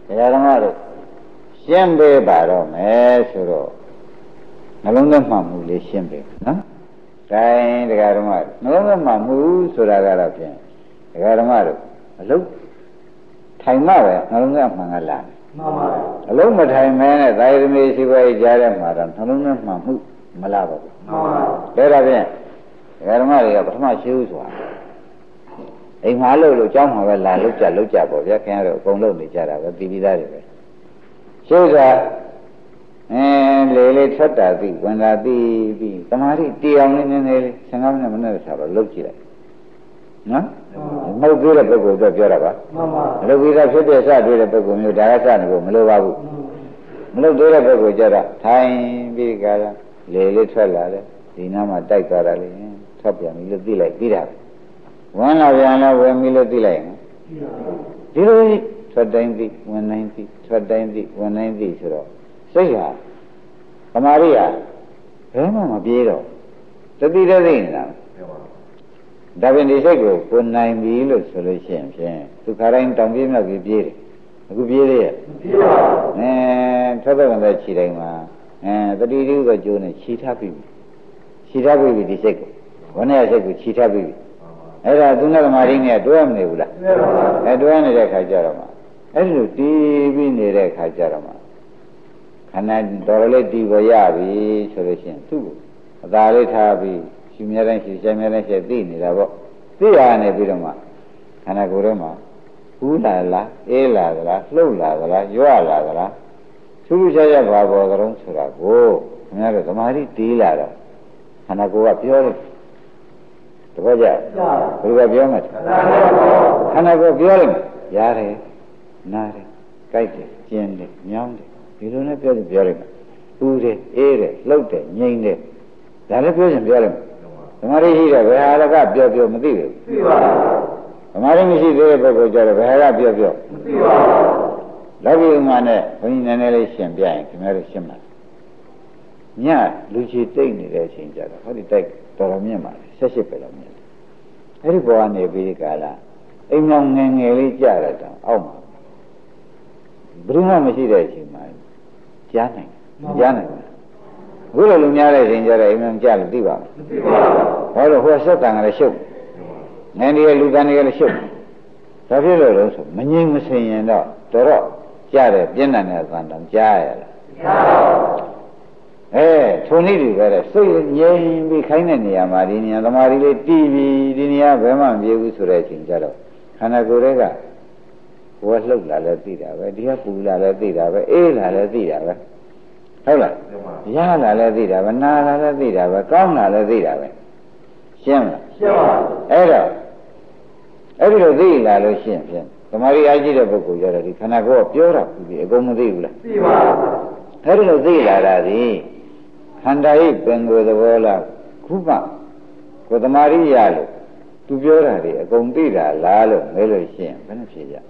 တရားဓမ္မတို့ရှင်းပေးပါတော့မယ်ဆိုတော့နှလုံးသွင်းမှမှုလေးရှင်းပေးနော်။ဒါရင်တရားဓမ္မနှလုံးသွင်းမှမှုဆိုတာကတော့ဖြင့်တရားဓမ္မတို့အလုံးထိုင်မှပဲနှလုံးသွင်းမှန်ကလာတယ်။မှန်ပါဘူး။အလုံးမထိုင်မဲနဲ့သာယသမီးရှိပွဲကြားထဲမှာတော့နှလုံးသွင်းမှမှုမလာပါဘူး။မှန်ပါဘူး။ဒါတော့ဖြင့်တရားဓမ္မတွေကပထမရှိဘူးဆိုတာအိမ်မှာလို့ကြောင်းမှာပဲလာလုတ်ကြပေါ့ဗျာခင်ဗျားတို့အကုန်လုံးနေကြတာပဲပြီးပြီးသားတွေပဲရှုစွာလေလေထွက်တာသိဝင်တာသိပြီးတမာတိတီအောင်လေးနည်းနည်းလေး15မိနစ်မနဲ့ဆိုတော့လုတ်ကြည့်လိုက်နော်မဟုတ်သေးတဲ့ပုဂ္ဂိုလ်တော့ပြောတာပါမှန်ပါလုတ်ပြီးသားဖြစ်တဲ့စတွေ့တဲ့ပုဂ္ဂိုလ်မျိုးဒါကစနေဖို့မလိုပါဘူးမလုတ်သေးတဲ့ပုဂ္ဂိုလ်ကြတော့ထိုင်ပြီးကြတာလေလေထွက်လာတယ်ဒီနားမှာတိုက်သွားတာလေထွက်ပြန်ပြီလို့သိလိုက်ပြီးတာဝင်လာပြန်တော့ဝင်ပြီလို့သိလိုက်ဒီလိုထွက်တိုင်းသိဝင်တိုင်းသိထွက်တိုင်းသိဝင်တိုင်းသိဆိုတော့စိတ်ဟာသမာဓိဟာဘယ်မှမပြေးတော့တတိတသိနေတာဒါပြင်ဒီစိတ်ကိုကိုနိုင်ပြီလို့ဆိုလို့ရှိရင်ဖြင့်ဒုက္ခတိုင်းတောင်ပြေးမြောက်ပြေးတယ်အခုပြေးသေးရဲ့မပြေးပါဘူးထွက်တော့လည်းခြေတိုင်းမှာတတိတိကကျိုးနဲ့ခြေထားပြီခြေထားပြီဒီစိတ်ကိုဝနဲ့စိတ်ကိုခြေထားပြီအဲ့ဒါသူနဲ့သမာဓိနဲ့တွဲမနေဘူးလားတွဲနေတဲ့ခါကျတော့မှအဲ့လိုတီးပြီးနေတဲ့ခါကျတော့မှခန္ဓာတော်လေးတီးပေါ်ရပြီဆိုလို့ရှိရင်သူ့ကိုအသာလေးထားပြီးရှင်များတိုင်းရှင်ဆိုင်များတိုင်းရှင်သိနေတာပေါ့သိရနေပြီးတော့မှခန္ဓာကိုယ်ထဲမှာဟူးလာလားအေးလာသလားလှုပ်လာသလားရွလာသလားသူ့ချရဘာပေါ်ကြုံဆိုတာကိုခင်ဗျားတို့သမာဓိတီးလာတော့ခန္ဓာကိုယ်ကပြောတယ်တပည့်ကြဘယ်လိုပြောမှခန္ဓာကိုယ်ပြောတယ်ရတယ်နားတယ်ကြိုက်တယ်ကျင်တယ်ညောင်းတယ်ဒီလိုနဲ့ပြောတယ်ဥတယ်အေးတယ်လှုပ်တယ်ငြိမ်တယ်ဒါလည်းပြောရင်ပြောတယ်ဓမ္မရိရှိတယ်ဘယ်ဟာကပြောမသိဘူးသိပါဘူးဓမ္မရိမရှိသေးတဲ့ပုဂ္ဂိုလ်ကြတယ်ဘယ်ဟာကပြောမသိပါဘူးလောကီဥမာနဲ့ဘုန်းကြီးနည်းနည်းလေးရှင်းပြရင်ခင်ဗျားတို့ရှင်းမှာညလူချီတိတ်နေတဲ့အချိန်ကြတော့ဟောဒီတိုက်တော်တော်မြင့်ပါလေ18ပဲလောက်မြင့်တယ်အဲ့ဒီဘောကနေပြီးဒီကာလအိမ်မောင်ငယ်ငယ်လေးကြရတော့အောက်မှာဘယ်မှမရှိတဲ့အချိန်မှာကြားနိုင်အခုလိုလူများတဲ့အချိန်ကြတော့အိမ်မောင်ကြလို့သိပါမလားမသိပါဘူးဟောတော့ဟိုဆက်တန်ကလေးရှုပ်ငယ်နေတဲ့လူတန်တွေကလည်းရှုပ်ဒါဖြစ်လို့လို့ဆိုမငြိမ်မစင်ရင်တော့တော်ကြားတယ်ပြင်းထန်တဲ့သံတောင်ကြားရလားကြားပါဘူးထုံနည်းတွေပဲစိတ်ငြိမ်ပြီးခိုင်းတဲ့နေရာမှာဒီနေရာသမာဓိလေးတည်ပြီးဒီနေရာဘယ်မှမပြေဘူးဆိုတဲ့အချိန်ကျတော့ခန္ဓာကိုယ်တွေကဘဝလှုပ်လာလဲသိတာပဲဒီကပူလာလဲသိတာပဲအေးလာလဲသိတာပဲဟုတ်လားရလာလဲသိတာပဲနာလာလဲသိတာပဲကောင်းလာလဲသိတာပဲရှင်းမလားရှင်းပါဘူးအဲ့ဒီလိုသိလာလို့ရှင်းဖြင့်သမာဓိအားကြီးတဲ့ပုဂ္ဂိုလ်ကြတော့ဒီခန္ဓာကိုယ်ကပြောတာပြီးအကုန်မသိဘူးလားသိပါဘူးအဲ့ဒီလိုသိလာတာဒီခန္ဓာဤပင်ကိုယ်သဘောလားခုမှကိုယ်သမာဓိရလို့သူပြောတာတွေအကုန်သိတာလားလို့မဲလို့ရှင်းဘယ်နဲ့ဖြေကြ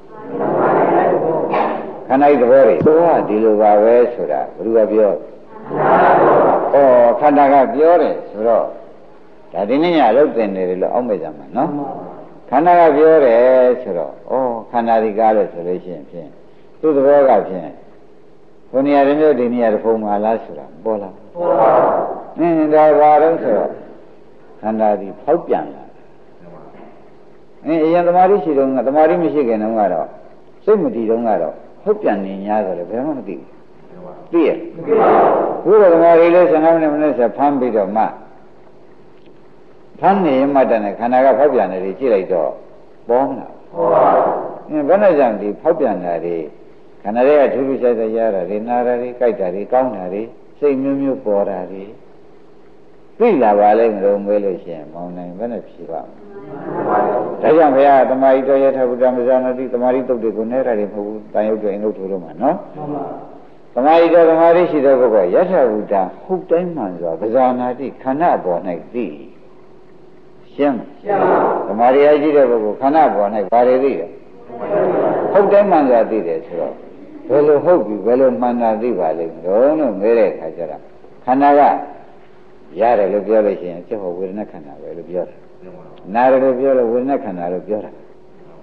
ခန္ဓာဤသဘောတွေသူကဒီလိုပါပဲဆိုတာဘယ်သူကပြောခန္ဓာကပြောတယ်ဆိုတော့ဒါဒီနေ့ညအလုပ်တင်နေတယ်လို့အောက်မဲ့ကြမှာနော်ခန္ဓာကပြောတယ်ဆိုတော့ခန္ဓာဒီကားလို့ဆိုလို့ရှိရင်ဖြင့်သူ့သဘောကဖြင့်ဘယ်နေရာမျိုးဒီနေရာတစ်ဖုံမှာလားဆိုတာပေါ်လာပေါ်ပါဒါဘာတော့ဆိုတော့ခန္ဓာဒီဖောက်ပြန်လာအရင်သမာဓိရှိတော့ကသမာဓိမရှိခင်တုန်းကတော့စိတ်မတည်တုန်းကတော့ဖောက်ပြန်နေ냐ဆိုတယ်ဘယ်မှမသိဘူးသိရဲ့မသိပါဘူးဘုရားသမာဓိလေး15မိနစ်ဆက်ဖမ်းပြီးတော့မှဖမ်းနေမှတည်းနဲ့ခန္ဓာကဖောက်ပြန်နေတယ်ကြည့်လိုက်တော့ပေါ်မလားပေါ်ပါဘူးဘယ်နဲ့ကြောင့်ဒီဖောက်ပြန်တာတွေခန္ဓာတွေကထူးထူးခြားခြားရတာတွေနာတာတွေကြိုက်တာတွေကောင်းတာတွေစိတ်မျိုးမျိုးပေါ်တာတွေသိလာပါလိမ့်မလို့မေးလို့ရှိရင်မောင်းနိုင်ဘယ်နဲ့ဖြေပါ့မလဲဒါကြောင့်ဘုရားသမာဓိတော်ရထဗုဒ္ဓမဇာနာတိသမာဓိတုတ်တွေကိုနဲ့တာတွေမဟုတ်ဘူးတန်ရုပ်တွေအင်္ဂုတ်ထိုးလို့မှာနော်သမာဓိတော်သမာဓိရှိတဲ့ပုဂ္ဂိုလ်ရထဗုဒ္ဓဟုတ်တိုင်းမှန်စွာမဇာနာတိခန္ဓာပေါ်၌သိရှင်းသမာဓိအကြီးတဲ့ပုဂ္ဂိုလ်ခန္ဓာပေါ်၌ဘာတွေသိလဲဟုတ်တိုင်းမှန်စွာသိတယ်ဆိုတော့ဘယ်လိုဟုတ်ပြီဘယ်လိုမှန်တာသိပါလိမ့်မလို့မေးတဲ့အခါကျတော့ခန္ဓာကရတယ်လို့ပြောလို့ရှိရင်ကျဟောဝေဒနာခန္ဓာပဲလို့ပြောတာနာတယ်လို့ပြောလို့ဝေဒနာခန္ဓာလို့ပြောတာ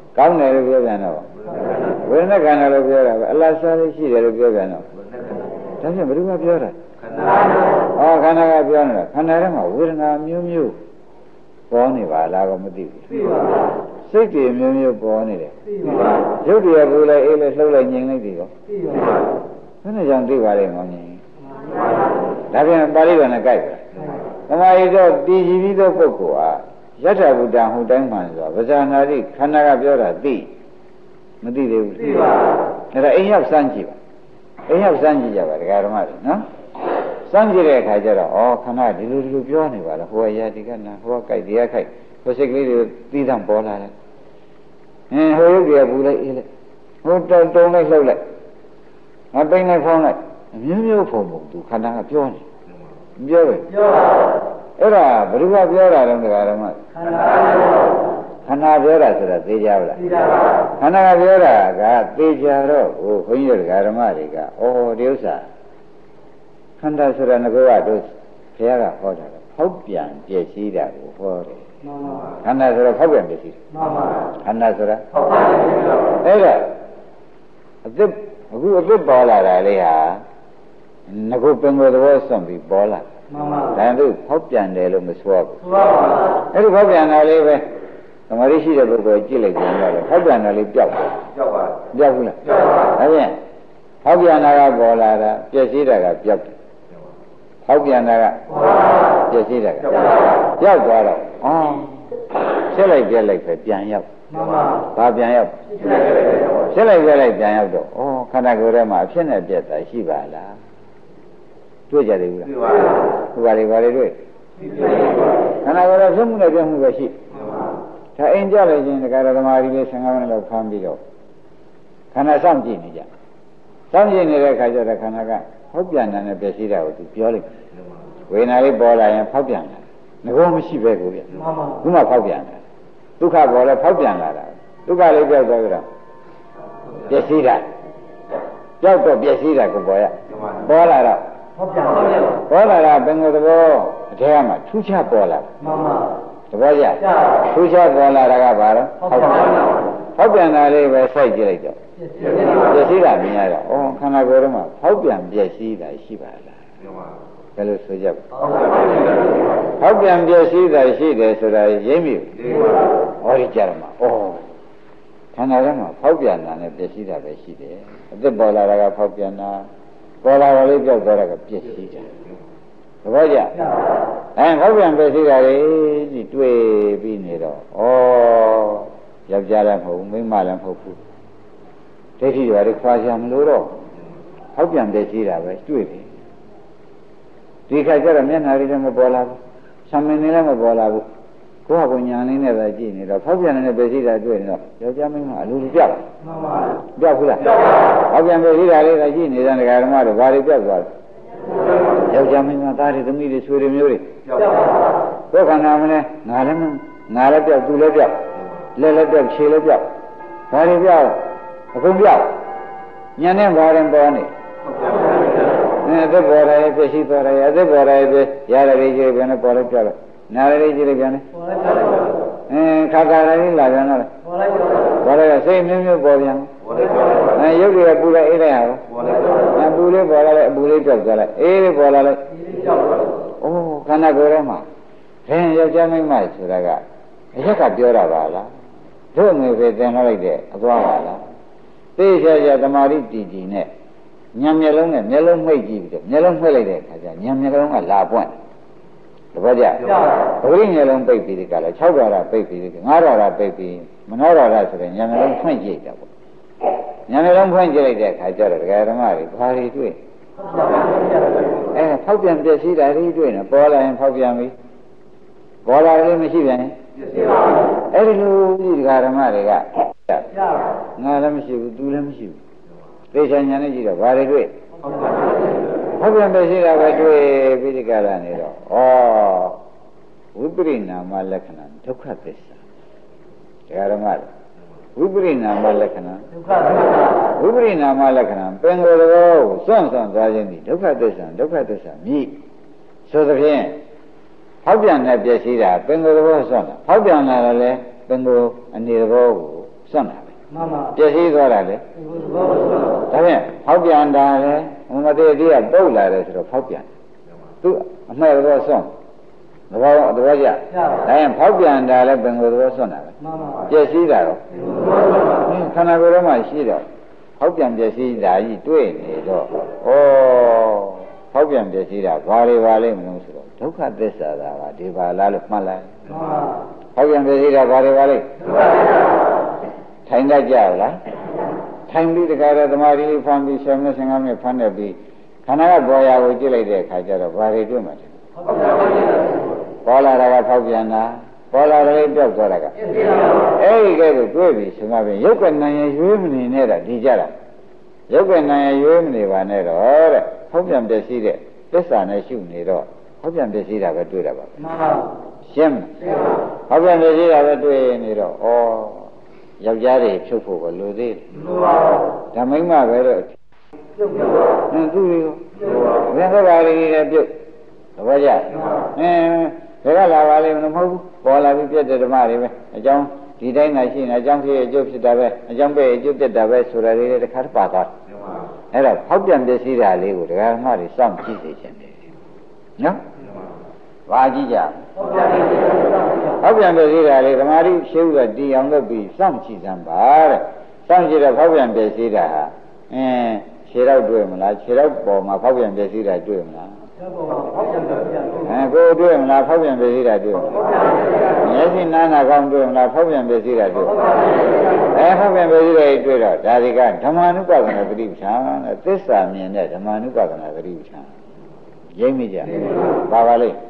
ကောင်းတယ်လို့ပြောပြန်တော့ဝေဒနာခန္ဓာလို့ပြောတာပဲအလားစားလေးရှိတယ်လို့ပြောပြန်တော့ဒါဖြင့်ဘယ်သူကပြောတာခန္ဓာကပြောနေတာခန္ဓာထဲမှာဝေဒနာမျိုးမျိုးပေါ်နေပါလားတော့မသိဘူးသိပါဘူးစိတ်တွေမျိုးမျိုးပေါ်နေတယ်သိပါဘူးရုပ်တွေကဘူးလိုက်အေးလိုက်လှုပ်လိုက်ငြိမ်လိုက်ပြီကောသိပါဘူးဘယ်နဲ့ကြောင့်သိပါလဲမောင်ကြီးဒါပြန်ပါဠိတော်နဲ့ကြိုက်ပါသမာဓိတော့တည်ကြည်ပြီးသောပုဂ္ဂိုလ်ဟာယထာဘုဒ္ဓဟူတိုင်းမှန်ဆိုတာဗဇာနာတိခန္ဓာကပြောတာသိမသိသေးဘူးသိပါဘူးအဲ့ဒါအိမ်ရောက်စမ်းကြည့်ပါအိမ်ရောက်စမ်းကြည့်ကြပါဒကာဓမ္မတွေနော်စမ်းကြည့်တဲ့အခါကျတော့ခန္ဓာဒီလိုပြောနေပါလားဟိုကရာဒီကနာဟိုကကြိုက်ဒီကခိုက်ဟိုစိတ်ကလေးတွေသိသံပေါ်လာတယ်ဟိုရုပ်တွေကပူလိုက်အေးလိုက်ဟိုတုံလိုက်လှုပ်လိုက်ပိန်လိုက်ဖောင်းလိုက်အမျိုးမျိုးဖုံဖုံသူခန္ဓာကပြောနေပြောတယ်ပြောပါအဲ့ဒါဘယ်သူကပြောတာလဲဒကာဓမ္မခန္ဓာပြောတာဆိုတာသိကြပါလားသိကြပါခန္ဓာကပြောတာကသိကြတော့ဟိုခွန်ကြီးဒကာဓမ္မတွေကဒီဥစ္စာခန္ဓာဆိုတာငကောကတို့ဘုရားကဟောတာဖောက်ပြန်ပြည့်စည်တာကိုဟောတယ်မှန်ပါခန္ဓာဆိုတော့ဖောက်ပြန်ပြည့်စည်မှန်ပါခန္ဓာဆိုတာဖောက်ပြန်ပြည့်စည်တော့အဲ့ဒါအခုအသစ်ပေါ်လာတာလေးဟာငကောပင်ကိုယ်သဘောဆွန့်ပြီးပေါ်လာမှန်ပါဒါတို့ဖောက်ပြန်တယ်လို့မဆိုဘူးမှန်ပါအဲ့ဒီဖောက်ပြန်တာလေးပဲသမာဓိရှိတဲ့ပုဂ္ဂိုလ်ကြည့်လိုက်ကြတော့ဖောက်ပြန်တာလေးပြောက်ပါပြောက်ဘူးလားပြောက်ပါဒါဖြင့်ဖောက်ပြန်တာကပေါ်လာတာပြည့်စည်တာကပြောက်တယ်ဖောက်ပြန်တာကပြည့်စည်တာကပြောက်သွားတော့ဆက်လိုက်ပြက်လိုက်ပဲပြန်ရောက်မှန်ပါဘာပြန်ရောက်ဆက်လိုက်ပြက်လိုက်ပြန်ရောက်တော့ခန္ဓာကိုယ်ထဲမှာအဖြစ်နဲ့ပြက်တာရှိပါလားတွေ့ကြတယ်ဘူးလားတွေ့ပါဘူးဘာတွေတွေ့ခန္ဓာကိုယ်ရဲ့ဖြစ်မှုနဲ့ပြက်မှုပဲရှိဒါအိမ်ကြလိုက်ခြင်းတရားဓမ္မကြီးလေး15မိနစ်လောက်ဖမ်းပြီးတော့ခန္ဓာစောင့်ကြည့်နေကြစောင့်ကြည့်နေတဲ့အခါကျတော့ခန္ဓာကဖောက်ပြန်တာနဲ့ပြည့်စည်တာကိုသူပြောလိုက်ဝေဒနာလေးပေါ်လာရင်ဖောက်ပြန်တာငကောမရှိပဲကိုဗျခုမှဖောက်ပြန်တာဒုက္ခပေါ်လဲဖောက်ပြန်လာတာဒုက္ခလေးပြောက်သွားကြတော့ပြည့်စည်တာပြောက်တော့ပြည့်စည်တာကိုပေါ်ရပေါ်လာတော့ဖောက်ပြန်ပေါ်လာတာဘယ်လိုသဘောအထဲမှာထူးခြားပေါ်လာမှန်ပါသဘောကျထူးခြားပေါ်လာတာကဘာလဲဖောက်ပြန်တာလေးပဲစိုက်ကြည့်လိုက်တော့ပြည့်စည်တာမြင်ရတော့ခန္ဓာကိုယ်ထဲမှာဖောက်ပြန်ပြည့်စည်တာရှိပါလားဘယ်လိုဆိုကြပါဖောက်ပြန်ပြည့်စည်တာရှိတယ်ဆိုတာရိပ်မိဟောဒီကြရမှာခန္ဓာထဲမှာဖောက်ပြန်တာနဲ့ပြည့်စည်တာပဲရှိတယ်အသက်ပေါ်လာတာကဖောက်ပြန်တာပေါ်လာတာလေးပြောက်သွားတာကပြည့်စည်တာသဘောကျဖောက်ပြန်ပြည့်စည်တာလေးကြီးတွေ့ပြီးနေတော့ယောက်ျားလည်းမဟုတ်ဘူးမိန်းမလည်းမဟုတ်ဘူးဒိဋ္ဌိတွေခွာကြမလို့တော့ဖောက်ပြန်ပြည့်စည်တာပဲတွေ့ပြီဒီခါကျတော့မျက်နှာလေးလည်းမပေါ်လာဘူးဆံမင်းလေးလည်းမပေါ်လာဘူးကိုယ့်ဟာကိုယ်ညာလေးနဲ့ပဲကြည့်နေတော့ဖောက်ပြန်နေတဲ့ပြည့်စည်တာတွေ့နေတော့ယောက်ျားမိန်းမအလိုလိုပြောက်မှန်ပါပြောက်ဘူးလားဖောက်ပြန်ပြည့်စည်တာလေးကကြည့်နေတဲ့ဓမ္မတွေဘာတွေပြောက်သွားလဲယောက်ျားမိန်းမသားတွေသမီးတွေဆွေတွေမျိုးတွေပြောက်ပါဘူးခန္ဓာမလဲငါလည်းပြောက်သူလည်းပြောက်လက်လည်းပြောက်ခြေလည်းပြောက်ဘာတွေပြောက်အကုန်ပြောက်ညာနဲ့ဘာရင်ပေါ်နေအသက်ပေါ်တယ်ပြည့်ရှိသွားတယ်အသက်ပေါ်တယ်ပြရတယ်ကြီးပြန်ပေါ်လိုက်ပြောက်နာရလေးကြီးလည်းပြန်ခါခါလေးလာပြန်တော့ပေါ်လိုက်စိတ်မျိုးမျိုးပေါ်ပြန်ရုပ်တွေကပူလိုက်အေးလိုက်ဟာပူလေးပေါ်လာလိုက်အပူလေးပြောက်သွားလိုက်အေးလေးပေါ်လာလိုက်ခန္ဓာကိုယ်ထဲမှာယောက်ျားမိန်းမဆိုတာကအရက်ကပြောတာပါလားတို့ငွေပဲတင်ထားလိုက်တဲ့အသွားပါလားသိချာသမာဓိတည်တည်နဲ့ညံမျက်လုံးနဲ့မျက်လုံးမှိတ်ကြည့်ပြီးတော့မျက်လုံးမှိတ်လိုက်တဲ့အခါကျညံမျက်လုံးကလာပွင့်တပည့်ကြပဂရိမျက်လုံးပိတ်ပြီးဒီကလည်း6ဓာရပိတ်ပြီးဒီ9ဓာရပိတ်ပြီးမနောဓာရဆိုတဲ့ညံမျက်လုံးဖွင့်ကြည့်တာပေါ့ညံမျက်လုံးဖွင့်ကြည့်လိုက်တဲ့အခါကျတော့ဒကာဓမ္မတွေဘာတွေတွေ့ဖောက်ပြန်ပြည့်စည်တာတွေတွေ့နေပေါ်လာရင်ဖောက်ပြန်ပြီပေါ်လာတယ်မရှိပြန်အဲ့ဒီလိုဒီဒကာဓမ္မတွေကငါလည်းမရှိဘူးသူလည်းမရှိဘူးသိချာညာနဲ့ကြည့်တော့ဘာတွေတွေ့ဖောက်ပြန်ပြည့်စည်တာပဲတွေ့ပြီးဒီကလာနေတော့ဝိပရိနာမလက္ခဏာဒုက္ခသစ္စာဒကာဓမ္မဝိပရိနာမလက္ခဏာဒုက္ခသစ္စာဝိပရိနာမလက္ခဏာပင်ကိုယ်တော်ကိုစွန့်သွားခြင်းဒီဒုက္ခသစ္စာမြည်ဆိုသဖြင့်ဖောက်ပြန်တဲ့ပြည့်စည်တာပင်ကိုယ်တော်စွန့်တာဖောက်ပြန်လာတော့လေပင်ကိုယ်အနေတော်ကိုစွန့်တာပဲပြည့်စည်သွားတာလေဒါဖြင့်ဖောက်ပြန်တာလေဘုမသေးသေးကပုတ်လာတယ်ဆိုတော့ဖောက်ပြန်သူအမှဲ့တော့စွန့်သဘောကျဒါရင်ဖောက်ပြန်တာလေပင်ကိုယ်တော့စွန့်တာပဲပြည့်စည်တာတော့ခန္ဓာကိုယ်ထဲမှာရှိတော့ဖောက်ပြန်ပြည့်စည်တာကြီးတွေ့နေတော့ဩဖောက်ပြန်ပြည့်စည်တာဘာတွေပါလိမ့်မလို့ဆိုတော့ဒုက္ခသစ္စာကဒီပါလားလို့မှတ်လိုက်ဖောက်ပြန်ပြည့်စည်တာဘာတွေပါလိမ့်ထိုင်တတ်ကြလားထိုင်ပြီးတခါတော့သမာဓိဖန်ပြီး10မိနစ်15မိနစ်ဖန်နေပြီးခန္ဓာကပေါ်ရာကိုကြည့်လိုက်တဲ့အခါကျတော့ဘာတွေတွေ့မှာလဲပေါ်လာတာကဖောက်ပြန်တာပေါ်လာတယ်ပြောက်သွားတာကအဲ့ဒီကဲကိုတွေ့ပြီဆိုမှပြင်ရုပ်ကနာရရွေးမနေနဲ့တာဒီကြတာရုပ်ကနာရရွေးမနေပါနဲ့တော့တဲ့ဖောက်ပြန်ပြည့်စည်တဲ့သစ္စာနဲ့ရှုနေတော့ဖောက်ပြန်ပြည့်စည်တာပဲတွေ့တာပါမှန်ပါရှင်းဖောက်ပြန်ပြည့်စည်တာပဲတွေ့နေတော့ဩယောက်ျားတွေဖြုတ်ဖို့ကလိုသေးတယ်ဓမ္မိမပဲတော့ပြုတ်ပါသူတွေကိုဘယ်တော့ပါလိမ့်လဲပြုတ်သဘောကျဘယ်ကလာပါလိမ့်မလို့မဟုတ်ဘူးပေါ်လာပြီးပြတ်တဲ့ဓမ္မတွေပဲအကြောင်းဒီတိုင်းသာရှိနေအကြောင်းဖြစ်အကျိုးဖြစ်တာပဲအကြောင်းပဲအကျိုးပြတ်တာပဲဆိုတာလေးတစ်ခါတပါသွားအဲ့တော့ဖောက်ပြန်ပြည့်စည်တာလေးကိုဒကာဓမ္မတွေစောင့်ကြည့်စေချင်တယ်နော်ဘာကြည့်ကြဖောက်ပြန်ပြည့်စည်တာလေးဓမ္မတွေရှင်းပြီးတီအောင်လုပ်ပြီးစောင့်ကြည့်စမ်းပါတဲ့စောင့်ကြည့်တော့ဖောက်ပြန်ပြည့်စည်တာဟာခြေတော့တွေ့မလားခြေတော့ပေါ်မှာဖောက်ပြန်ပြည့်စည်တာတွေ့မလားကိုယ်တွေ့မလားဖောက်ပြန်ပြည့်စည်တာတွေ့မျက်စိနားနာကောင်းတွေ့မလားဖောက်ပြန်ပြည့်စည်တာတွေ့ဖောက်ပြန်ပြည့်စည်တာတွေ့တော့ဒါဒီကဓမ္မ ानु ပဒနာသတိပဋ္ဌာန်တဲ့သစ္စာမြင်တဲ့ဓမ္မ ानु ပဒနာသတိပဋ္ဌာန်ရိပ်မိကြပါပါလိမ့်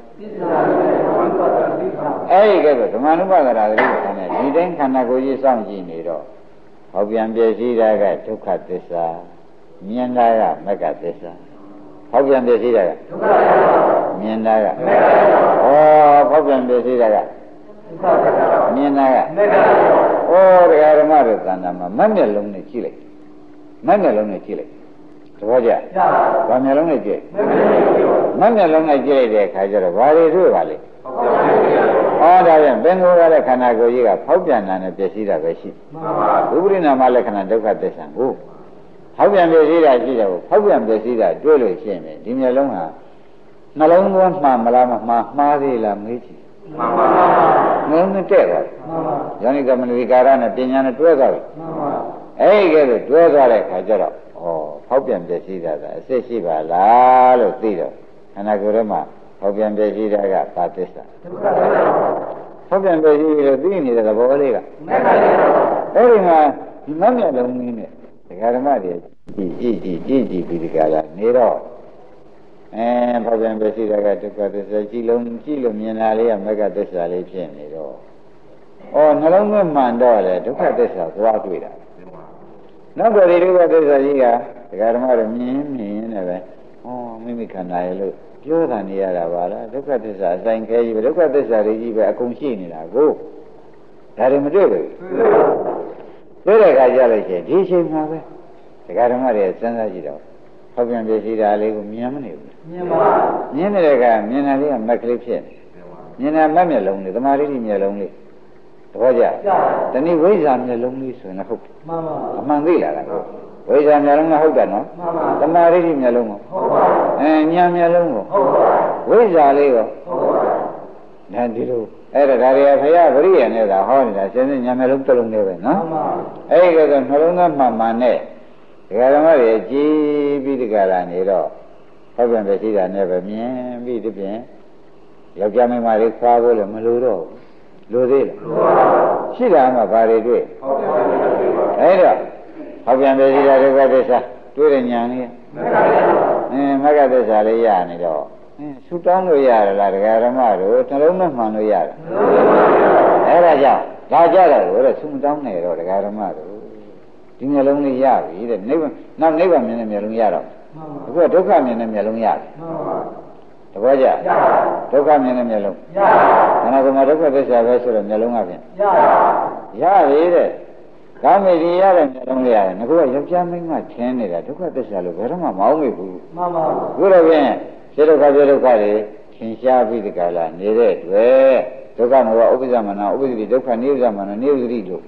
အဲ့ဒီကဲတော့ဓမ္မ ानु ပဒနာသတိပဋ္ဌာန်နဲ့ဒီတိုင်းခန္ဓာကိုယ်ကြီးစောင့်ကြည့်နေတော့ဖောက်ပြန်ပြည့်စည်တာကဒုက္ခသစ္စာမြင်တာကမဂ္ဂသစ္စာဖောက်ပြန်ပြည့်စည်တာကဒုက္ခသစ္စာမြင်တာကမဂ္ဂသစ္စာဖောက်ပြန်ပြည့်စည်တာကဒုက္ခသစ္စာမြင်တာကမဂ္ဂသစ္စာတရားဓမ္မတွေသဏ္ဍာန်မှာမမျက်လုံးနဲ့ကြည့်လိုက်မမျက်လုံးနဲ့ကြည့်လိုက်သဘောကျဘာမျက်လုံးနဲ့ကြည့်မမျက်လုံးနဲ့ကြည့်လိုက်တဲ့အခါကျတော့ဘာတွေတွေ့ပါလဲဒါပြန်ဘင်္ဂိုရတဲ့ခန္ဓာကိုယ်ကြီးကဖောက်ပြန်တာနဲ့ပြည့်စည်တာပဲရှိဝိပရိနာမလက္ခဏာဒုက္ခသစ္စာကိုဖောက်ပြန်ပြည့်စည်တာရှိတယ်ကိုဖောက်ပြန်ပြည့်စည်တာတွေ့လို့ရှိရင်ဒီမျက်လုံးဟာနှလုံးသွင်းမှန်မလားမမှားသေးလားမေးကြည့်မှန်ပါနှလုံးသွင်းတဲ့သွားမှန်ပါယောနိကမနတိကာရနဲ့ပညာနဲ့တွဲသွားပြီမှန်ပါအဲ့ဒီကဲလို့တွဲသွားတဲ့ခါကျတော့ဖောက်ပြန်ပြည့်စည်တာကအစစ်ရှိပါလားလို့သိတော့ခန္ဓာကိုယ်ထဲမှာဖောက်ပြန်ပြည့်စည်တာကဘာသစ္စာဖောက်ပြန်ပြည့်စည်လို့သိနေတဲ့သဘောလေးကအဲ့ဒီမှာဒီမမျက်လုံးလေးနဲ့ဒကာဓမ္မတွေကြည့်ပြီးဒီကလာနေတော့ဖောက်ပြန်ပြည့်စည်တာကဒုက္ခသစ္စာကြည့်လို့မြင်တာလေးကမဂ္ဂသစ္စာလေးဖြစ်နေတော့နှလုံးသွင်းမှန်တော့လေဒုက္ခသစ္စာသွားတွေ့တာနောက်တော့ဒီဒုက္ခသစ္စာကြီးကဒကာဓမ္မတွေမြင်နေပဲမိမိခန္ဓာရဲ့လို့ပြောတာနေရတာပါလားဒုက္ခသစ္စာအဆိုင်ခဲကြီးပဲဒုက္ခသစ္စာတွေကြီးပဲအကုန်ရှိနေတာကိုဒါတွေမတွေ့ဘူးတွေ့တဲ့အခါကျလို့ရှိရင်ဒီအချိန်မှာပဲဒကာဓမ္မတွေစဉ်းစားကြည့်တော့ဖောက်ပြန်ပြည့်စည်တာလေးကိုမြင်မနေဘူးမြင်ပါမြင်နေတဲ့ကမြင်တာလေးကမက်ကလေးဖြစ်မြင်တာမက်မျက်လုံးလေးသမာဓိမျက်လုံးလေးသဘောကျတနည်းဝိဇ္ဇာမျက်လုံးလေးဆိုရင်ဟုတ်မှန်ပါအမှန်သိလာတာဝိဇ္ဇာမျက်လုံးကဟုတ်တယ်နော်မှန်ပါသမာဓိမျက်လုံးကိုဟုတ်ပါဉာဏ်မျက်လုံးကိုဟုတ်ပါဝိဇ္ဇာလေးကိုဟုတ်ပါဒါဒီလိုအဲ့ဒါဒါတွေကဖရာပရိယနဲ့သာဟောနေတာစဉ်းစဉ်ဉာဏ်မျက်လုံးတစ်လုံးလေးပဲနော်မှန်ပါအဲ့ဒီကတော့နှလုံးသားမှန်မှန်နဲ့ဒကာဓမ္မတွေကြည်ပြီးဒီကလာနေတော့ဖောက်ပြန်ပြစီတာနဲ့ပဲမြင်ပြီးဒီပြင်ယောက်ျားမိန်းမတွေခွာဖို့လည်းမလိုတော့လိုသေးလားရှိတာမှဘာတွေတွေ့အဲ့တော့ဖောက်ပြန်ပြစီတာဒုက္ခသစ္စာတွေ့တဲ့ဉာဏ်လေးမဂ္ဂသစ္စာလေးရနေတော့ဆူတောင်းလို့ရတယ်လားဒကာဓမ္မတို့နှလုံးသွင်းမှန်လို့ရတယ်အဲ့ဒါကြောင့်ဒါကြတော့လို့ဆူတောင်းနေတော့ဒကာဓမ္မတို့ဒီမျက်လုံးလေးရပြီတဲ့နိဗ္ဗာန်နောက်နိဗ္ဗာန်မြင်တဲ့မျက်လုံးရတော့အခုဒုက္ခမြင်တဲ့မျက်လုံးရတယ်တပည့်ကြဒုက္ခမြင်တဲ့မျက်လုံးခန္ဓာကိုယ်မှာဒုက္ခသစ္စာပဲဆိုတော့မျက်လုံးကဖြင့်ရပြီတဲ့ကာမေဒီရတဲ့မျက်လုံးလေးရတယ်ငါကယောက်ျားမိန်းမထင်းနေတာဒုက္ခသစ္စာလို့ဘယ်တော့မှမအောင်မိဘူးမှန်ပါဘူးအခုတော့ဖြင့်စေဒုက္ခပြဒုက္ခတွေထင်ရှားပြီးဒီကလာနေတဲ့တွေ့ဒုက္ခမောဥပ္ပဇ္ဇမနာဥပ္ပဇ္ဇတိဒုက္ခနိဥ္ဇမနာနိဥ္ဇတိတို့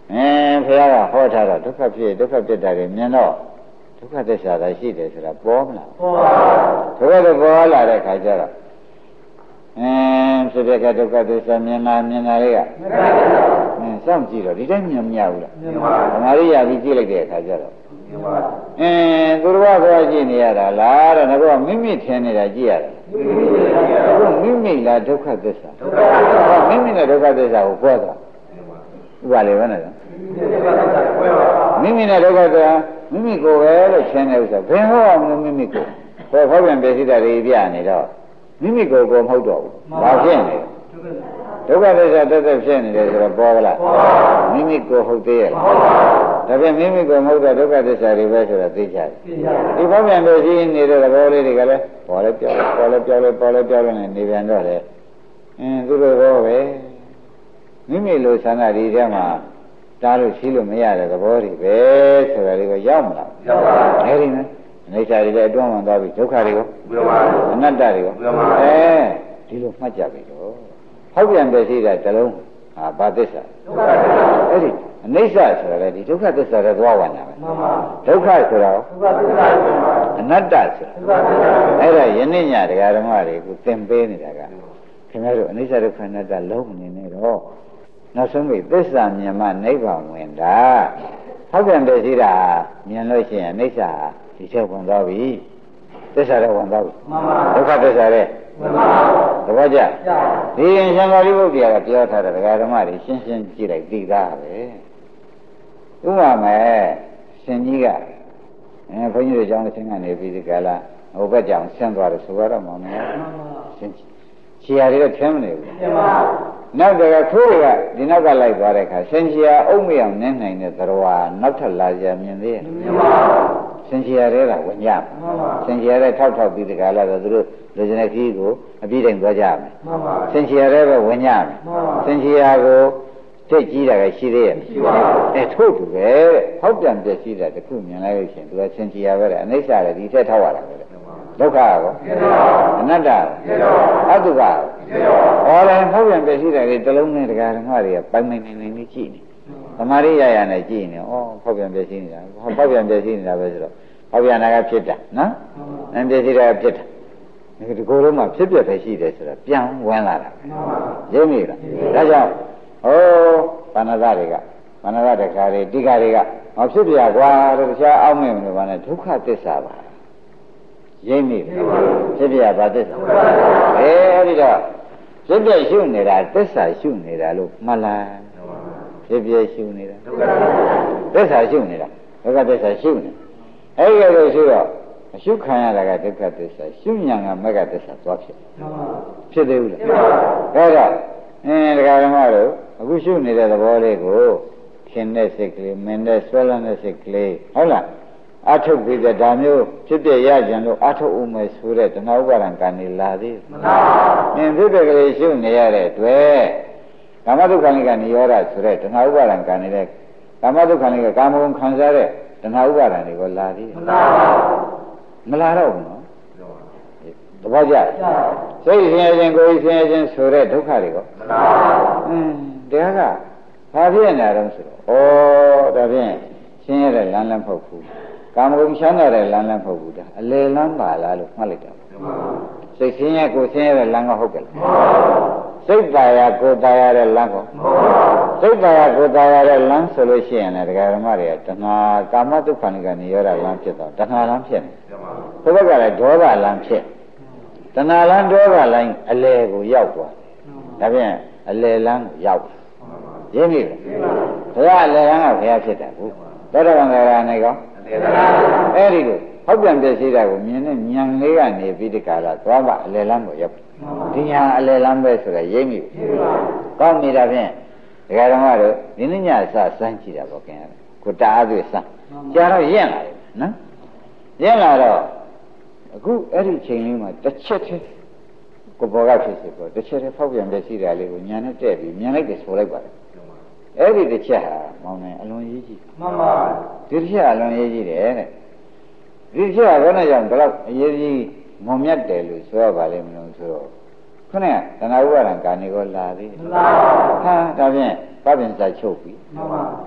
ဘုရားကဟောထားတော့ဒုက္ခဖြစ်ဒုက္ခပြတ်တာတွေမြင်တော့ဒုက္ခသစ္စာသာရှိတယ်ဆိုတာပေါ်မလားပေါ်ပါဘူးဒုက္ခပေါ်လာတဲ့ခါကျတော့ဖြစ်ဖြစ်ကဒုက္ခသစ္စာမြင်လာတွေကစောင့်ကြည့်တော့ဒီတိုင်းမြင်မရဘူးလားမြင်ပါဘူးဓမ္မရိယာပြီးကြည့်လိုက်တဲ့အခါကျတော့မြင်ပါဘူးသူတော်ဘာကြည့်နေရတာလားတဲ့ငါကမိမိထင်နေတာကြည့်ရတယ်မိမိလားဒုက္ခသစ္စာမိမိနဲ့ဒုက္ခသစ္စာကိုပြောတာဥပါလေဘယ်နဲ့လဲမိမိနဲ့ဒုက္ခသစ္စာမိမိကိုပဲလို့ရှင်းတဲ့ဥစ္စာဘယ်ဟောအောင်လို့မိမိကိုဟောဖောက်ပြန်ပြည့်စည်တာတွေပြနေတော့မိမိကိုယ်ကိုမဟုတ်တော့ဘူးဘာဖြစ်နေဒုက္ခသစ္စာတက်တက်ဖြစ်နေတယ်ဆိုတော့ပေါ်လားမိမိကိုယ်ဟုတ်သေးရဲ့ဒါပြန်မိမိကိုယ်မဟုတ်တဲ့ဒုက္ခသစ္စာတွေပဲဆိုတာသိကြတယ်ဒီဖောက်ပြန်ပြည့်စည်နေတဲ့သဘောလေးတွေကလည်းပေါ်လဲပြောလဲနေပြန်တော့လေသူတို့ဘောပဲမိမိလိုဆန္ဒဒီထဲမှာတားလို့ရှိလို့မရတဲ့သဘောတွေပဲဆိုတာလေးကိုရောက်မလားရောက်ပါဘူးအဲဒီနဲ့အိဋ္ဌာတွေလည်းအတွန်းဝင်သွားပြီဒုက္ခတွေကိုပြောပါဘူးအနတ္တတွေကိုပြောပါဘူးဒီလိုမှတ်ကြပြီတော့ဟောက်ပြန်ပဲရှိတာတလုံးဟာဘာသစ္စာဒုက္ခသစ္စာအဲ့ဒီအနိစ္စဆိုတာလေဒီဒုက္ခသစ္စာတွေသွားဝင်တာပဲမှန်ပါဒုက္ခဆိုတော့ဒုက္ခသစ္စာအနတ္တဆိုတာအဲ့ဒါယနေ့ညတရားဓမ္မတွေကိုသင်ပေးနေတာကခင်ဗျားတို့အနိစ္စဒုက္ခအနတ္တလုံးနေနေတော့နောက်ဆုံးပြီသစ္စာမြင်မှနိဗ္ဗာန်ဝင်တာဟောက်ပြန်ပဲရှိတာမြင်လို့ရှိရင်အနိစ္စဒီချက်ဝင်သွားပြီသစ္စာတွေဝင်သွားပြီဒုက္ခသစ္စာတွေဝင်သွားပါဘူးသဘောကျဒီရင်ရှင်သာရိပုတ္တရာကပြောထားတဲ့ဒကာဓမ္မတွေရှင်းရှင်းကြည့်လိုက်သိသားပဲဥပမာရှင်ကြီးကဘုန်းကြီးတို့ကျောင်းတစ်ဆင်းကနေပြီးဒီကလာဟိုဘက်ကြောင်ဆင်းသွားတယ်ဆိုတော့မောင်နေရှင်ခြေရာတွေကထင်းမနေဘူးထင်းပါဘူးနောက်တကခိုးတွေကဒီနောက်ကလိုက်သွားတဲ့အခါရှင်ခြေရာအုပ်မေအောင်နင်းနိုင်တဲ့သရဝါနောက်ထပ်လာကြမြင်သေးရဲ့မြင်ပါဘူးရှင်ခြေရာတွေကဝင်ကြရှင်ခြေရာတွေထောက်ပြီးဒီကလာတော့သူတို့လူကျင်တဲ့ခီးကိုအပြည့်တိုင်းသွားကြမယ်ရှင်ခြေရာတွေပဲဝင်ကြမယ်ရှင်ခြေရာကိုသိကြီးတာကရှိသေးရဲ့ရှိပါဘူးထို့တူပဲဟောက်ပြန်ပြည့်စည်တာတခုမြင်လိုက်လို့ရှင်သူကရှင်ခြေရာပဲတဲ့အနိစ္စလည်းဒီထက်ထောက်ရတာပဲဒုက္ခကောအနတ္တအတုပဟောတယ်ဟောပြန်ပြည့်စည်တယ်တလုံးနဲ့တရားဓမ္မတွေကပိုင်နေကြည့်နေသမာဓိရနေကြည့်နေဩဟောပြန်ပြည့်စည်နေတာဟောပြန်ပြည့်စည်နေတာပဲဆိုတော့ဟောပြန်တာကဖြစ်တာနော်အပြည့်စည်တာဖြစ်တာဒီကိုယ်လုံးမှာဖြစ်ပြပဲရှိတယ်ဆိုတော့ပြန်ဝင်လာတာရင်းမိလားဒါကြောင့်ဟောဘာနာသတွေကဘာနာသတခါတွေတိခါတွေကဟောဖြစ်ပြကွာလို့တခြားအောက်မြင်လို့ဘာနဲ့ဒုက္ခသစ္စာပါရင်းမိဖြစ်ပြဘာသစ္စာအဲဒီတော့ဖြစ်ပြရှုနေတာသစ္စာရှုနေတာလို့မှတ်လားဖြစ်ပြရှုနေတာသစ္စာရှုနေတာဒုက္ခသစ္စာရှုနေအဲဒီလိုရှုတော့အရှုခံရတာကဒုက္ခသစ္စာရှုဉာဏ်ကမဂ္ဂသစ္စာသွားဖြစ်သေးဘူးလားအဲဒါဒကာဓမ္မတို့အခုရှုနေတဲ့သဘောလေးကိုခင်တဲ့စိတ်ကလေးမင်းတဲ့ဆွဲလန်းတဲ့စိတ်ကလေးဟုတ်လားအထုတ်ပြီးတဲ့ဒါမျိုးဖြစ်ပြရကြံလို့အထုတ်ဦးမယ်ဆိုတဲ့တဏှာဥပါဒံကံနေလာသေးမလားမင်းဖြစ်ပြကလေးရှုနေရတဲ့တွေ့ကာမဒုက္ခနိကနိရောဓဆိုတဲ့တဏှာဥပါဒံကံနေတဲ့ကာမဒုက္ခနိကကာမဂုဏ်ခံစားတဲ့တဏှာဥပါဒံတွေကိုလာသေးမလားမလာတော့ဘူးနော်သဘောကျစိတ်ဆင်းရဲခြင်းကိုယ်ဆင်းရဲခြင်းဆိုတဲ့ဒုက္ခတွေကိုမလာဘူးတရားကဘာဖြစ်နေတယ်ဆိုတော့ဒါဖြင့်ဆင်းရဲတဲ့လမ်းလည်းမဟုတ်ဘူးကာမဂုဏ်ချမ်းသာတဲ့လမ်းလည်းမဟုတ်ဘူးဒါအလေလမ်းပါလားလို့မှတ်လိုက်တာစိတ်ဆင်းရဲကိုယ်ဆင်းရဲတဲ့လမ်းကဟုတ်ကဲ့စိတ်ပါရကိုယ်ပါရတဲ့လမ်းကိုစိတ်ပါရကိုယ်ပါရတဲ့လမ်းဆိုလို့ရှိရင်လည်းဒကာဓမ္မတွေကတဏှာကာမဒုက္ခနိကနေရောဓလမ်းဖြစ်တော့တဏှာလမ်းဖြစ်နေဘုရားကလည်းဒေါသလမ်းဖြစ်တဏှာလမ်းဒေါသလမ်းအလေကိုရောက်သွားဒါဖြင့်အလေလမ်းကိုရောက်ရင်းပြီဘုရားအလေလမ်းကဘုရားဖြစ်တယ်ဘူးသောတာပန်ကနေကောအဲ့ဒီလိုဟောက်ပြန်ပြည့်စည်တာကိုမြင်နဲ့ဉာဏ်လေးကနေပြီးဒီကလာသွားပါအလေလမ်းကိုရောက်ဒီညာအလေလမ်းပဲဆိုတော့ရိပ်မိကောင်းနေတာဖြင့်ဒကာဓမ္မတို့ဒီနေ့ညစစမ်းကြည့်တာပေါ့ခင်ဗျာကိုတာအားသွေးစမ်းကြာတော့ရင့်လာတယ်နော်ရင့်လာတော့အခုအဲ့ဒီချိန်လေးမှာတစ်ချက်တည်းကိုဘောကဖြစ်စီပေါ့တစ်ချက်တည်းဖောက်ပြန်ပြည့်စည်တာလေးကိုညာနဲ့တဲ့ပြီးမြင်လိုက်တယ်ဆိုလိုက်ပါတယ်အဲ့ဒီတစ်ချက်ဟာမောင်နိုင်အလွန်ရေးကြည့်မှန်ပါဒီတစ်ချက်အလွန်ရေးကြည့်တယ်တဲ့ဒီတစ်ချက်ကဘယ်နဲ့ကြောင့်ဘယ်လောက်အရေးကြီးမွန်မြတ်တယ်လို့ဆိုရပါလိမ့်မလို့ဆိုတော့ခုနကသဏ္ဍာဥပါဒံကာနေကိုလာသေးတယ်မှန်ပါဟာဒါဖြင့်ပပင်စာချုပ်ပြီမှန်ပါ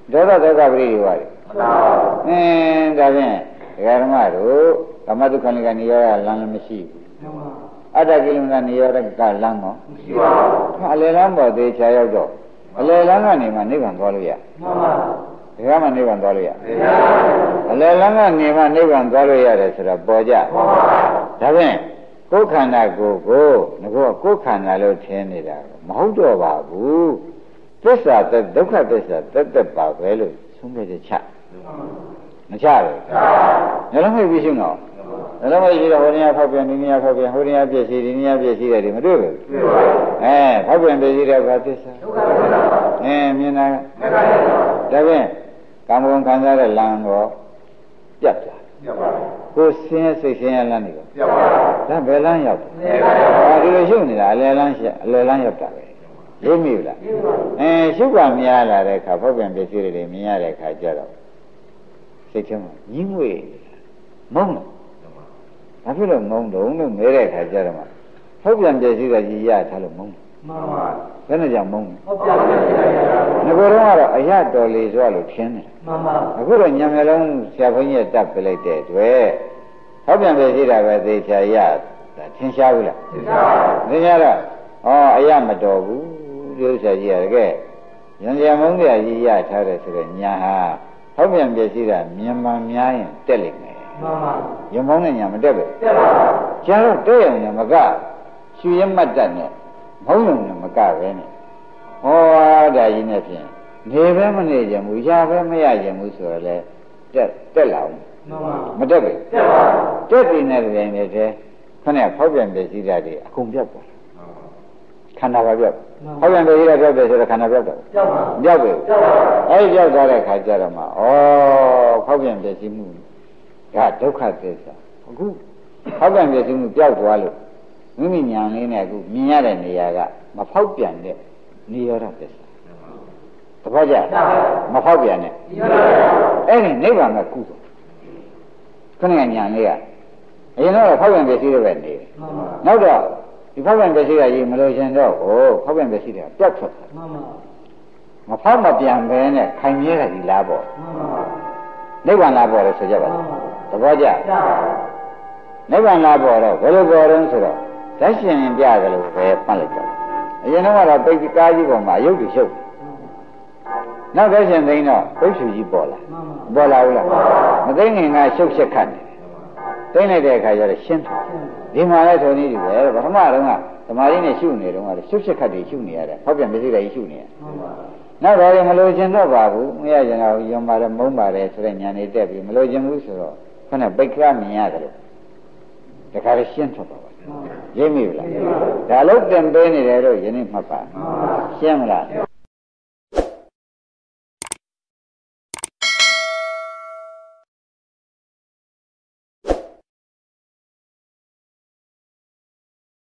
ဒေါသဒုက္ခပရိဒီဝါတွေဒါဖြင့်ဒကာဓမ္မတို့ကမ္မဒုက္ခနိကနေရောလမ်းလည်းမရှိဘူးအတ္တကိလမကနေရောကလမ်းကောမရှိပါဘူးအလယ်လမ်းပေါ်သေးချာရောက်တော့အလယ်လမ်းကနေမှနိဗ္ဗာန်သွားလို့ရမှန်ပါဒီကမှနိဗ္ဗာန်သွားလို့ရအလယ်လမ်းကနေမှနိဗ္ဗာန်သွားလို့ရတယ်ဆိုတော့ပေါ်ကြမှန်ပါဒါဖြင့်ကိုယ်ခန္ဓာကိုယ်ကိုကိုယ်ခန္ဓာလို့ထင်နေတာမဟုတ်တော့ပါဘူးသစ္စာဒုက္ခသစ္စာတက်ပါပဲလို့ဆုံးဖြတ်ချက်ချမချဘူးညလုံးမိတ်ပြီးရှင်းတော့ညလုံးမိတ်ပြီးတော့ဟိုနေရာဖောက်ပြန်ဒီနေရာဖောက်ပြန်ဟိုနေရာပြည့်စည်ဒီနေရာပြည့်စည်တယ်ဒီမတွေ့ဘူးဖောက်ပြန်ပြည့်စည်တဲ့ဘာသစ္စာဒုက္ခသစ္စာမြင်တာဒါဖြင့်ကာမဂုဏ်ခံစားတဲ့လမ်းတော့ပြတ်သွားကိုယ်ဆင်းရဲစိတ်ဆင်းရဲလမ်းနေတော့ပြတ်ပါဒါဘယ်လမ်းရောက်ဒီလိုရှုနေတာအလယ်လမ်းရောက်တာပဲရိပ်မိဘူးလားရှုပါများလာတဲ့အခါဖောက်ပြန်ပစ္စည်းတွေမြင်ရတဲ့အခါကျတော့စိတ်ထဲမှာညှင်းငွေမုန်းတယ်ဘာဖြစ်လို့မုန်းတုံးလို့မဲတဲ့အခါကျတော့မှဖောက်ပြန်ပစ္စည်းကကြီးရထားလို့မုန်းမှန်ပါဘယ်နဲ့ကြောင့်မုန်းလဲဖောက်ပြန်ပစ္စည်းရငါကတော့အရတော်လေဆိုလို့ထင်တယ်မှန်ပါအခုတော့ညံမျက်လုံးဆရာဘုန်းကြီးတက်ပြလိုက်တဲ့အတွက်ဖောက်ပြန်ပစ္စည်းတာပဲသေချာရထင်ရှားဘူးလားထင်ရှားပါဘူးသင်ရတော့အရမတော်ဘူးဒီဥစ္စာကြီးရကဲရံရံမုန်းတဲ့ကြီးရထားတယ်ဆိုတော့ညာဟာဖောက်ပြန်ပစ္စည်းတာမြန်မာများရင်တက်လိမ့်မယ်မှန်ပါရံမုန်းတဲ့ညာမတက်ဘူးတက်ပါကျန်တော့တဲ့ရင်မကရှူရမှတ်တတ်နဲ့မုန်းရင်မကပဲနဲ့ဒါကြီးနဲ့ဖြင့်နေပဲမနေကြဘူးရပဲမရကြဘူးဆိုတော့လေတက်လာအောင်မတက်ဘူးတက်ပါတက်ပြီနဲ့တည်းနဲ့တည်းခဏဖောက်ပြန်ပစ္စည်းတာတွေအကုန်ပြတ်သွားခန္ဓာပါပြောက်ဟောပြန်ပြီးရပြောက်တယ်ဆိုတော့ခန္ဓာပြောက်တော့ပြောက်ပြီအဲဒီပြောက်သွားတဲ့ခါကျတော့မှဖောက်ပြန်ပြည့်စည်မှုဒါဒုက္ခသစ္စာအခုဖောက်ပြန်ပြည့်စည်မှုပြောက်သွားလို့မိမိညာလေးနဲ့အခုမြင်ရတဲ့နေရာကမဖောက်ပြန်တဲ့နိရောဓသစ္စာတပည့်ကြမဖောက်ပြန်တဲ့အဲ့ဒီနိဗ္ဗာန်ကကုသိုလ်ခဏညာလေးကအရင်တော့ဖောက်ပြန်ပြည့်စည်တဲ့ပဲနေတယ်နောက်တော့ဒီဖောက်ပြန်ပစ္စည်းကကြီးမလို့ရှင်တော့ဖောက်ပြန်ပစ္စည်းတွေကပြတ်ထွက်တယ်မဖောက်မပြန်ပဲနဲ့ခိုင်မြဲတဲ့ဒီလားပေါ့နိဗ္ဗာန်လားပေါ့လို့ဆိုကြပါလားသဘောကျနိဗ္ဗာန်လားပေါ့တော့ဘယ်လိုပေါ်တော့ဆိုတော့ဓာတ်ရှင်ပြကြလို့ပဲပတ်လိုက်တော့အရင်တော့ပိတ်ကားကြီးပေါ်မှာရုပ်တွေရှုပ်နောက်ဓာတ်ရှင်သိန်းတော့ပိတ်ဖြူကြီးပေါ်လာဘူးလားမသိငင်ကရှုပ်ချက်ခတ်နေသိလိုက်တဲ့အခါကျတော့ရှင်းတယ်ဒီမှာလည်းထုံနေပြီပဲပထမတော့ကဓမ္မရင်းနဲ့ရှုနေတော့ကရှုပ်ချက်ခတ်တွေရှုနေရတယ်ဟောပြန်ပစ္စည်းတွေရှုနေရနောက်တော့မလို့ခြင်းတော့ပါဘူးမရခြင်းတော့ယုံပါတယ်မုန်းပါတယ်ဆိုတဲ့ညာနေတက်ပြီးမလို့ခြင်းဘူးဆိုတော့ခဏပိတ်ကမြင်ရတယ်လို့တခါလည်းရှင်းထွက်ပါပါရိပ်မိဘူးလားဒါလို့တင်ပေးနေတယ်လို့ယနေ့မှတ်ပါရှင်းမလား